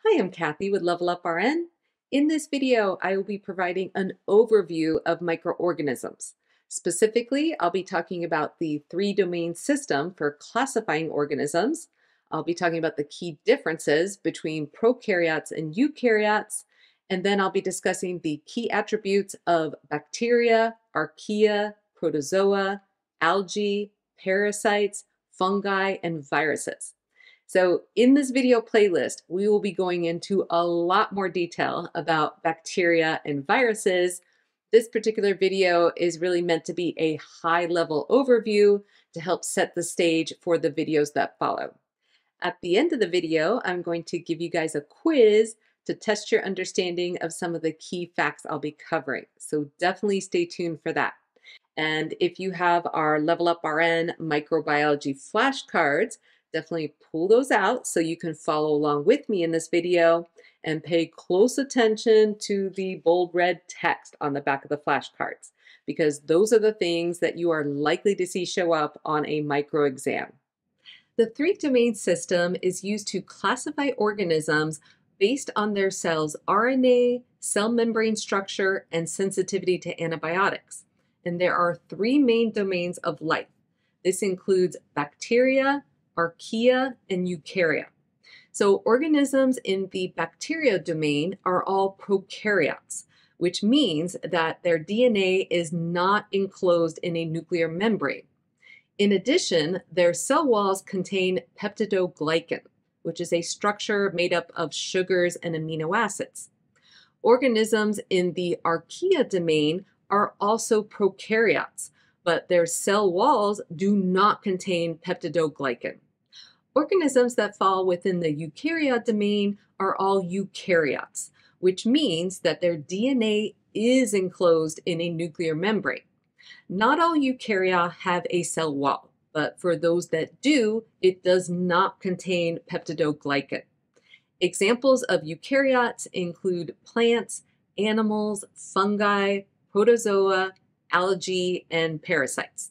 Hi, I'm Cathy with Level Up RN. In this video, I will be providing an overview of microorganisms. Specifically, I'll be talking about the three-domain system for classifying organisms. I'll be talking about the key differences between prokaryotes and eukaryotes, and then I'll be discussing the key attributes of bacteria, archaea, protozoa, algae, parasites, fungi, and viruses. So in this video playlist, we will be going into a lot more detail about bacteria and viruses. This particular video is really meant to be a high-level overview to help set the stage for the videos that follow. At the end of the video, I'm going to give you guys a quiz to test your understanding of some of the key facts I'll be covering. So definitely stay tuned for that. And if you have our Level Up RN microbiology flashcards, definitely pull those out so you can follow along with me in this video and pay close attention to the bold red text on the back of the flashcards, because those are the things that you are likely to see show up on a micro exam. The three-domain system is used to classify organisms based on their cell's RNA, cell membrane structure, and sensitivity to antibiotics. And there are three main domains of life. This includes bacteria, archaea, and eukarya. So organisms in the bacteria domain are all prokaryotes, which means that their DNA is not enclosed in a nuclear membrane. In addition, their cell walls contain peptidoglycan, which is a structure made up of sugars and amino acids. Organisms in the archaea domain are also prokaryotes, but their cell walls do not contain peptidoglycan. Organisms that fall within the eukarya domain are all eukaryotes, which means that their DNA is enclosed in a nuclear membrane. Not all eukarya have a cell wall, but for those that do, it does not contain peptidoglycan. Examples of eukaryotes include plants, animals, fungi, protozoa, algae, and parasites.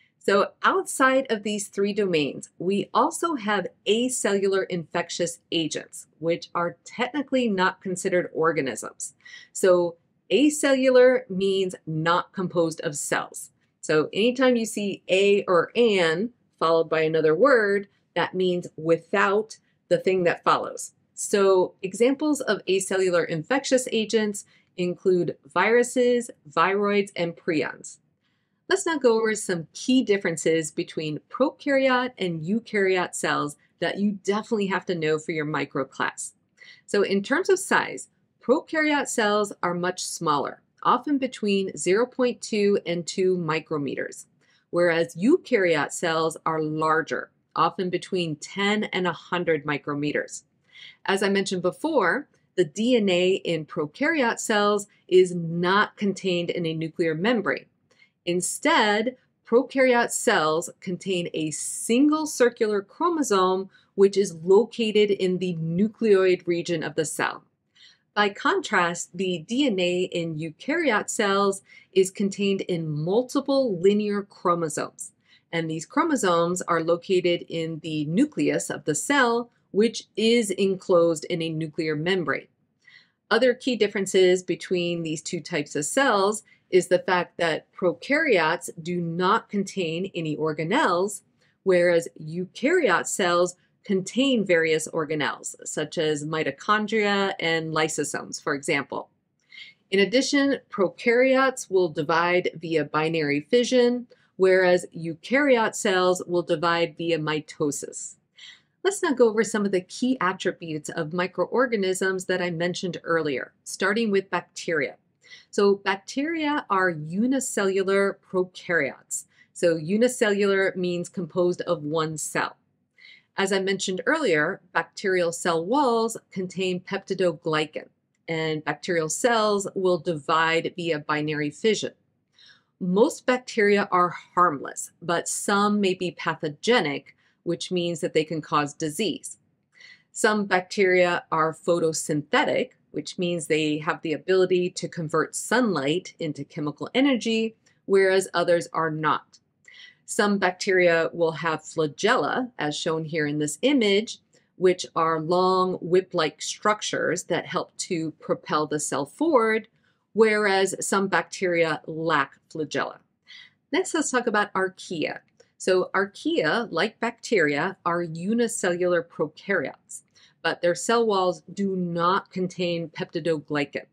So outside of these three domains, we also have acellular infectious agents, which are technically not considered organisms. So acellular means not composed of cells. So anytime you see a or an followed by another word, that means without the thing that follows. So examples of acellular infectious agents include viruses, viroids, and prions. Let's now go over some key differences between prokaryote and eukaryote cells that you definitely have to know for your micro class. So in terms of size, prokaryote cells are much smaller, often between 0.2 and 2 micrometers, whereas eukaryote cells are larger, often between 10 and 100 micrometers. As I mentioned before, the DNA in prokaryote cells is not contained in a nuclear membrane. Instead, prokaryote cells contain a single circular chromosome, which is located in the nucleoid region of the cell. By contrast, the DNA in eukaryote cells is contained in multiple linear chromosomes, and these chromosomes are located in the nucleus of the cell, which is enclosed in a nuclear membrane. Other key differences between these two types of cells is the fact that prokaryotes do not contain any organelles, whereas eukaryote cells contain various organelles, such as mitochondria and lysosomes, for example. In addition, prokaryotes will divide via binary fission, whereas eukaryote cells will divide via mitosis. Let's now go over some of the key attributes of microorganisms that I mentioned earlier, starting with bacteria. So bacteria are unicellular prokaryotes. So unicellular means composed of one cell. As I mentioned earlier, bacterial cell walls contain peptidoglycan, and bacterial cells will divide via binary fission. Most bacteria are harmless, but some may be pathogenic, which means that they can cause disease. Some bacteria are photosynthetic, which means they have the ability to convert sunlight into chemical energy, whereas others are not. Some bacteria will have flagella, as shown here in this image, which are long whip-like structures that help to propel the cell forward, whereas some bacteria lack flagella. Next, let's talk about Archaea. So Archaea, like bacteria, are unicellular prokaryotes, but their cell walls do not contain peptidoglycan.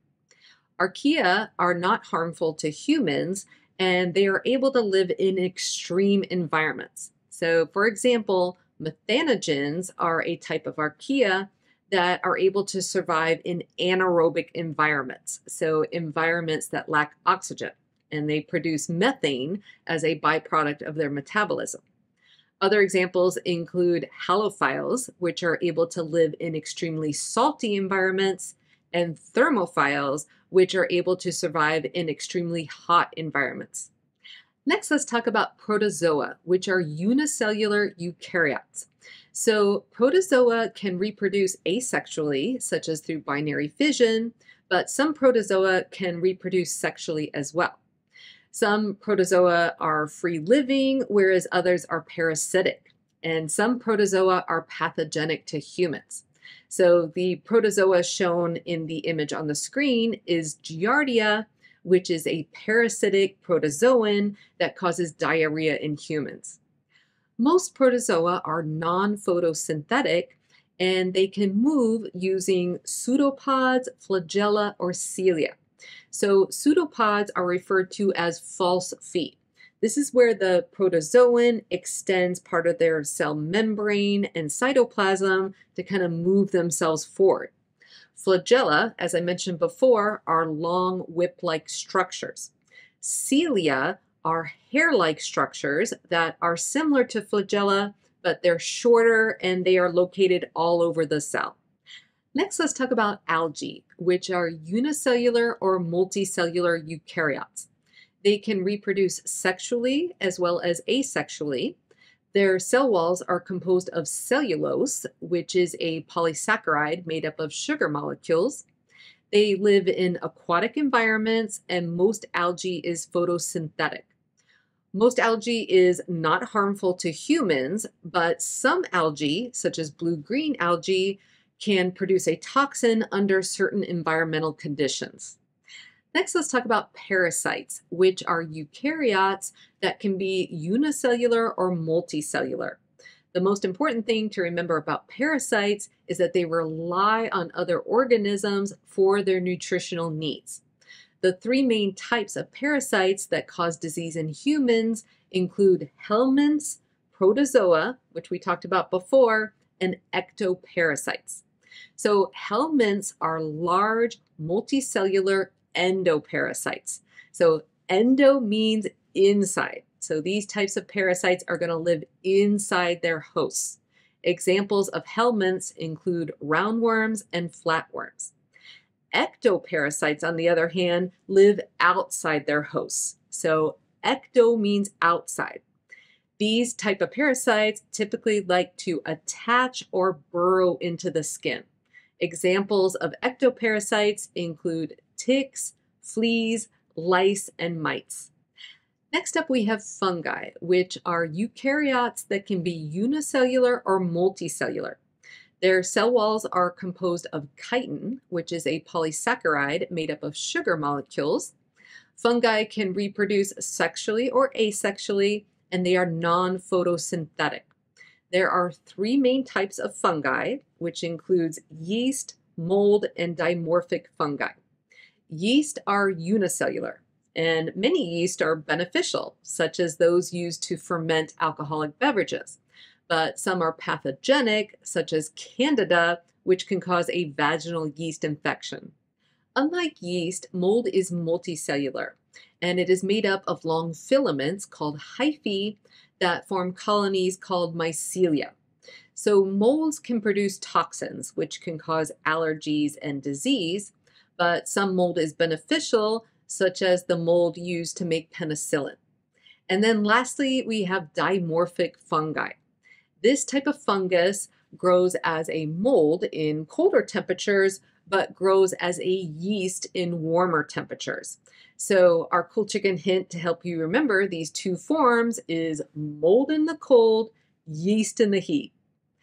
Archaea are not harmful to humans, and they are able to live in extreme environments. So, for example, methanogens are a type of archaea that are able to survive in anaerobic environments, so environments that lack oxygen, and they produce methane as a byproduct of their metabolism. Other examples include halophiles, which are able to live in extremely salty environments, and thermophiles, which are able to survive in extremely hot environments. Next, let's talk about protozoa, which are unicellular eukaryotes. So protozoa can reproduce asexually, such as through binary fission, but some protozoa can reproduce sexually as well. Some protozoa are free-living, whereas others are parasitic, and some protozoa are pathogenic to humans. So the protozoa shown in the image on the screen is Giardia, which is a parasitic protozoan that causes diarrhea in humans. Most protozoa are non-photosynthetic, and they can move using pseudopods, flagella, or cilia. So pseudopods are referred to as false feet. This is where the protozoan extends part of their cell membrane and cytoplasm to kind of move themselves forward. Flagella, as I mentioned before, are long whip-like structures. Cilia are hair-like structures that are similar to flagella, but they're shorter and they are located all over the cell. Next, let's talk about algae, which are unicellular or multicellular eukaryotes. They can reproduce sexually as well as asexually. Their cell walls are composed of cellulose, which is a polysaccharide made up of sugar molecules. They live in aquatic environments, and most algae is photosynthetic. Most algae is not harmful to humans, but some algae, such as blue-green algae, can produce a toxin under certain environmental conditions. Next, let's talk about parasites, which are eukaryotes that can be unicellular or multicellular. The most important thing to remember about parasites is that they rely on other organisms for their nutritional needs. The three main types of parasites that cause disease in humans include helminths, protozoa, which we talked about before, and ectoparasites. So helminths are large multicellular endoparasites. So endo means inside. So these types of parasites are going to live inside their hosts. Examples of helminths include roundworms and flatworms. Ectoparasites, on the other hand, live outside their hosts. So ecto means outside. These type of parasites typically like to attach or burrow into the skin. Examples of ectoparasites include ticks, fleas, lice, and mites. Next up, we have fungi, which are eukaryotes that can be unicellular or multicellular. Their cell walls are composed of chitin, which is a polysaccharide made up of sugar molecules. Fungi can reproduce sexually or asexually, and they are non-photosynthetic. There are three main types of fungi, which includes yeast, mold, and dimorphic fungi. Yeast are unicellular, and many yeast are beneficial, such as those used to ferment alcoholic beverages. But some are pathogenic, such as Candida, which can cause a vaginal yeast infection. Unlike yeast, mold is multicellular, and it is made up of long filaments called hyphae that form colonies called mycelia. So molds can produce toxins, which can cause allergies and disease, but some mold is beneficial, such as the mold used to make penicillin. And then lastly, we have dimorphic fungi. This type of fungus grows as a mold in colder temperatures, but grows as a yeast in warmer temperatures. So our cool chicken hint to help you remember these two forms is mold in the cold, yeast in the heat.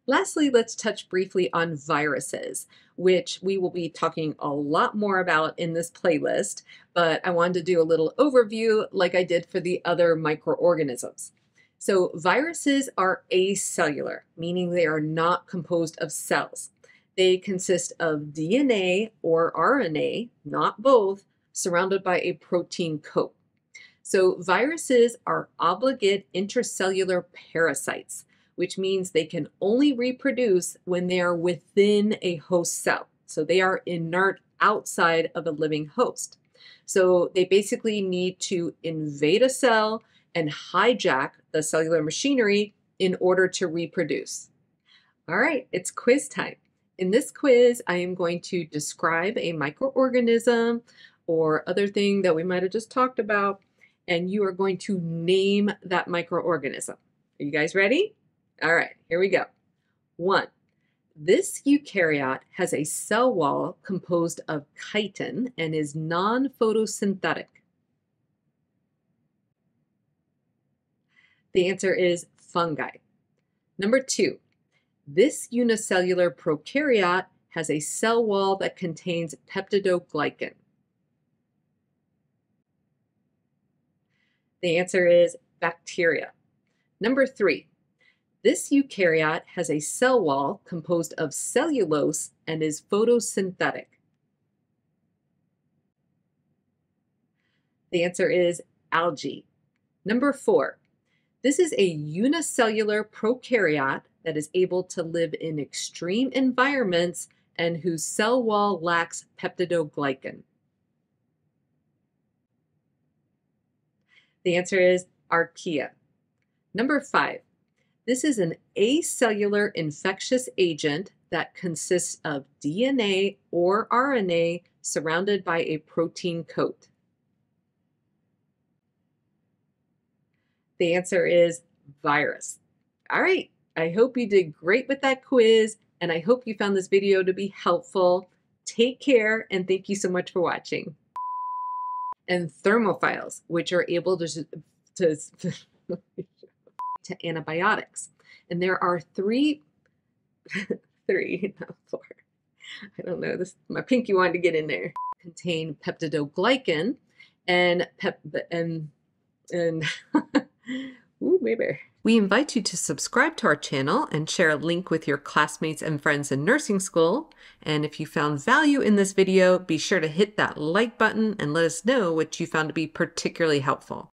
Lastly, let's touch briefly on viruses, which we will be talking a lot more about in this playlist, but I wanted to do a little overview like I did for the other microorganisms. So viruses are acellular, meaning they are not composed of cells. They consist of DNA or RNA, not both, surrounded by a protein coat. So viruses are obligate intracellular parasites, which means they can only reproduce when they are within a host cell. So they are inert outside of a living host. So they basically need to invade a cell and hijack the cellular machinery in order to reproduce. All right, it's quiz time. In this quiz, I am going to describe a microorganism or other thing that we might have just talked about, and you are going to name that microorganism. Are you guys ready? All right, here we go. 1. This eukaryote has a cell wall composed of chitin and is non-photosynthetic. The answer is fungi. Number 2. This unicellular prokaryote has a cell wall that contains peptidoglycan. The answer is bacteria. Number 3. This eukaryote has a cell wall composed of cellulose and is photosynthetic. The answer is algae. Number 4. This is a unicellular prokaryote that is able to live in extreme environments and whose cell wall lacks peptidoglycan. The answer is Archaea. Number 5. This is an acellular infectious agent that consists of DNA or RNA surrounded by a protein coat. The answer is virus. All right, I hope you did great with that quiz, and I hope you found this video to be helpful. Take care, and thank you so much for watching. And thermophiles, which are able to antibiotics. And there are three, not 4. I don't know, my pinky wanted to get in there. Contain peptidoglycan and ooh, baby. We invite you to subscribe to our channel and share a link with your classmates and friends in nursing school. And if you found value in this video, be sure to hit that like button and let us know what you found to be particularly helpful.